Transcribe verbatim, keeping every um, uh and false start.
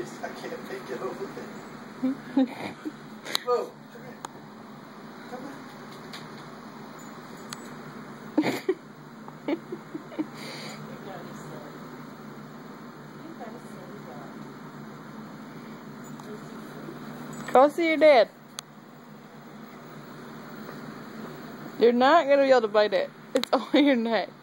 face. I can't pick it over there. Whoa, come here. Come on. Go see your dad. You're not going to be able to bite it. It's on your neck.